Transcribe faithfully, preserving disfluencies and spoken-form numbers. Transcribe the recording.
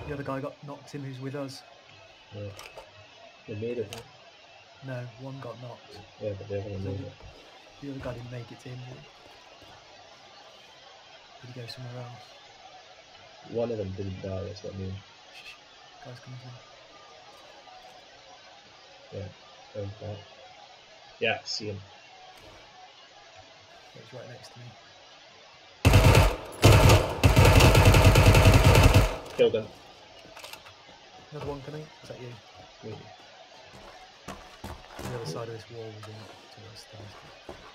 The other guy got knocked in who's with us. Yeah. They made it, huh? No, one got knocked. Yeah, but the other one So made the, it. the other guy didn't make it to him, did he? Did he go somewhere else? One of them didn't die, that's what I mean. Shh, guy's coming to me. Yeah, going back. Yeah, see him. Yeah, he's right next to me. Killed him. Another one coming. Is that you? Me. The other side of this wall was in to us. Guys.